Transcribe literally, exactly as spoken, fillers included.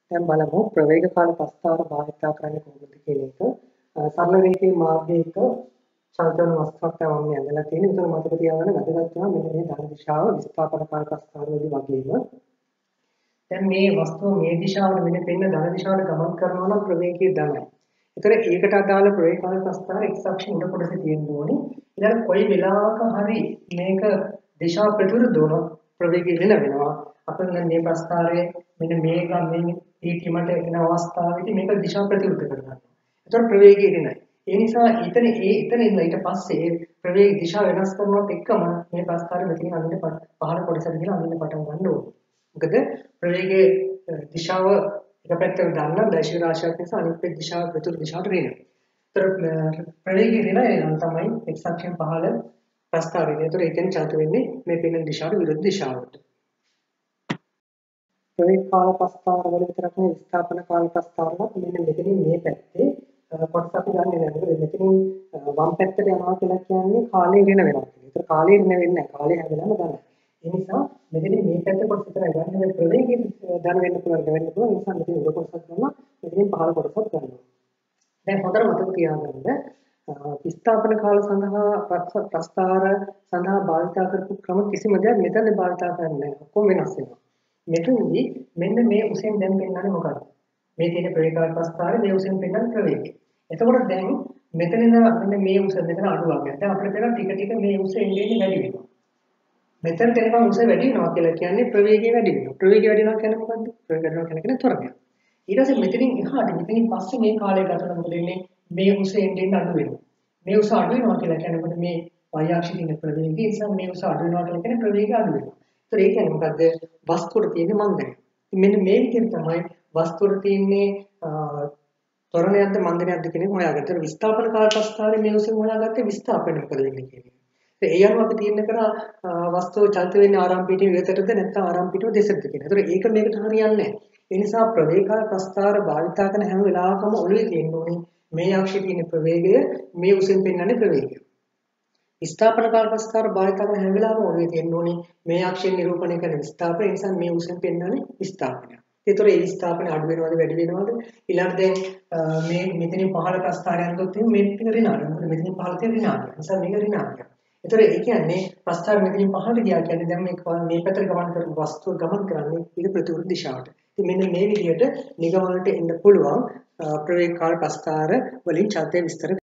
දැන් බලමු ප්‍රවේග කාල ප්‍රස්ථාර භාවිතා කරන්නේ කොහොමද කියන එක. සරල රේඛීය මාර්ගයක චලන වස්තුවක් තමයි මම ඇඳලා තියෙන්නේ. ඒතර මතක තියාගන්න වැදගත් වෙනවා මෙන්න මේ ධන දිශාව විස්ථාපන කාල ප්‍රස්ථාරවලදී වගේම. දැන් මේ වස්තුව මේ දිශාවට මෙන්න පෙන්න ධන දිශාවට ගමන් කරනවා නම් ප්‍රවේගය ධනයි. ඒතර ඒකට අදාළ ප්‍රවේග කාල ප්‍රස්ථාර x අක්ෂයේ උඩ කොටසේ තියෙන්න ඕනේ. ඊළඟ කොයි වෙලාවක හරි මේක දිශාව ප්‍රතිවිරුද්ධ වුණොත් ප්‍රවේගය වෙන වෙනවා. අපිට දැන් මේ ප්‍රස්ථාරයේ මෙන්න මේක මේ ඊටීමට එන අවස්ථාවේදී මේක දිශා ප්‍රතිවිරුද්ධ කරගන්නවා. ඒතකොට ප්‍රවේගය එනයි. ඒ නිසා ඊතන ඒ ඊතන ඉඳලා ඊට පස්සේ ප්‍රවේග දිශා වෙනස් කරනවත් එක්කම මේ ප්‍රස්ථාරය මෙතනින් අඳින්න පහළ කොටසට ගිහලා අඳින්න පටන් ගන්න ඕනේ. මොකද ප්‍රවේගයේ දිශාව එක පැත්තකට දාන්න දැශී රාශියක් නිසා අනිත් පැත්ත දිශාව ප්‍රතිවිරුද්ධ දිශාවට රිනනවා. ඒතර ප්‍රවේගය රිනන නම් තමයි x අක්ෂයෙන් පහළ ප්‍රස්ථාරය. ඒතර ඒකෙන් චලිත වෙන්නේ මේ පෙනෙන දිශාවට විරුද්ධ දිශාවට. ප්‍රවේග කාල ප්‍රස්ථාර වල විතරක් නෙවෙයි විස්ථාපන කාල ප්‍රස්ථාරවත් මෙන්න මෙතනින් මේ පැත්තේ කොටස අපි ගන්නෙ නැහැ. මොකද මෙතනින් වම් පැත්තට යනවා කියලා කියන්නේ කාලය වෙන වෙනවා කියන්නේ. ඒතර කාලය වෙන වෙන්නේ නැහැ. කාලය හැදෙනම ගන්න. ඒ නිසා මෙතනින් මේ පැත්ත කොටස විතරයි ගන්න. හැබැයි ප්‍රවේගයෙන් ධන වෙන්න පුළුවන් වෙන්න පුළුවන්. ඒ නිසා මෙතන උඩ කොටසක් ගන්නවා. මෙතනින් පහළ කොටසක් ගන්නවා. දැන් හොඳට මතක තියාගන්න විස්ථාපන කාල සඳහා ප්‍රස්ථාර සඳහා භාවිත කරපු ක්‍රම කිසිම දෙයක් මෙතන භාවිත කරන්නේ නැහැ. ඔක්කොම වෙනස් වෙනවා. මෙතනදී මෙන්න මේ උසෙන් දැන් පෙන්නන්නේ මොකක්ද? මේ තියෙන ප්‍රවේග ප්‍රස්ථාරය මේ උසෙන් පෙන්නන ප්‍රවේගය. එතකොට දැන් මෙතන ඉඳලා මෙන්න මේ උස මෙතන අඩුවක්. දැන් අපිට පේනවා ටික ටික මේ උස එන්නේ වැඩි වෙනවා. මෙතන තේරෙනවා උස වැඩි වෙනවා කියලා කියන්නේ ප්‍රවේගය වැඩි වෙනවා. ප්‍රවේගය වැඩි වෙනවා කියන්නේ මොකද්ද? ප්‍රවේගය වැඩි වෙනවා කියන්නේ ත්වරණය. ඊට පස්සේ මෙතනින් එහාට මෙතනින් පස්සේ මේ කාලය ගතන මොකද වෙන්නේ? මේ උස එන්නේ අඩු වෙනවා. මේ උස අඩු වෙනවා කියලා කියන්නේ මොකද මේ y අක්ෂයේ තියෙන ප්‍රවේගය නිසා මේ උස අඩු වෙනවා කියලා කියන්නේ ප්‍රවේගය අඩු වෙනවා. ඒතර ඒ කියන්නේ මොකද්ද? වස්තුවට තියෙන මන්දනය. මෙන්න මේ විදිහට තමයි වස්තුවට තියෙන්නේ ත්වරණයක්ද මන්දනයක්ද කියන එක හොයාගන්න. ඒතර විස්ථාපන කාල ප්‍රස්ථාරයේ මේ උසෙන් හොයාගත්තේ විස්ථාපනය මොකද වෙන්නේ කියන එක. ඒ අනුව අපි තීරණය කරා වස්තුව චලිත වෙන්නේ ආරම්භ පිටුව ඉවතටද නැත්නම් ආරම්භ පිටුව දෙසටද කියන. ඒතර ඒක මේකට හරියන්නේ නැහැ. ඒ නිසා ප්‍රවේග කාල ප්‍රස්ථාර භාවිතා කරන හැම වෙලාවකම ඔළුවේ තියෙන්න ඕනේ මේ අක්ෂයේ තියෙන ප්‍රවේගය මේ උසෙන් පෙන්වන්නේ ප්‍රවේගය. විස්ථාපන කාල ප්‍රස්ථාර භාවිත කරන හැම වෙලාවෙම ඔළුවේ තියෙන්න ඕනේ මේ අක්ෂයෙන් නිරූපණය කරන විස්ථාපනය. ඒ නිසා මේ උසෙන් පෙන්වන්නේ විස්ථාපනය. ඒතර ඒ විස්ථාපනය අඩු වෙනවද වැඩි වෙනවද? ඊළඟට දැන් මේ මෙතනින් පහළ ප්‍රස්ථාරයක් ගත්තොත් මේ ටික ඍණාත්මක. මොකද මෙතනින් පහළ තියෙන ඍණාත්මක. ඒ නිසා මේක ඍණාත්මක. ඒතර ඒ කියන්නේ ප්‍රස්ථාර මෙතනින් පහළට ගියා කියන්නේ දැන් මේ මේ පැත්තට ගමන් කරන වස්තුව ගමන් කරන්නේ ඊට ප්‍රතිවිරුද්ධ දිශාවට. ඉතින් මෙන්න මේ විදිහට නිගමනට එන්න පුළුවන් ප්‍රවේග කාල ප්‍රස්ථාර වලින් චලිතය විස්තර